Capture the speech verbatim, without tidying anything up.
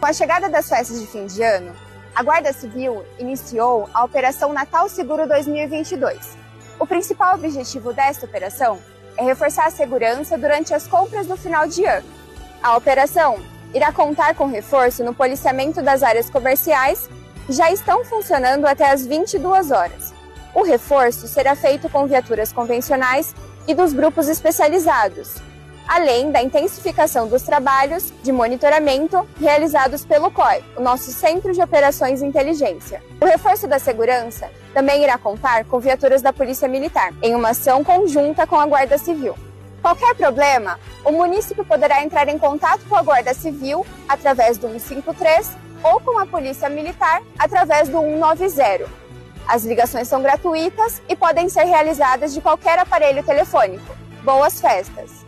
Com a chegada das festas de fim de ano, a Guarda Civil iniciou a Operação Natal Seguro dois mil e vinte e dois. O principal objetivo desta operação é reforçar a segurança durante as compras do final de ano. A operação irá contar com reforço no policiamento das áreas comerciais, que já estão funcionando até às vinte e duas horas. O reforço será feito com viaturas convencionais e dos grupos especializados, além da intensificação dos trabalhos de monitoramento realizados pelo C O I, o nosso Centro de Operações e Inteligência. O reforço da segurança também irá contar com viaturas da Polícia Militar, em uma ação conjunta com a Guarda Civil. Qualquer problema, o município poderá entrar em contato com a Guarda Civil através do cento e cinquenta e três ou com a Polícia Militar através do cento e noventa. As ligações são gratuitas e podem ser realizadas de qualquer aparelho telefônico. Boas festas!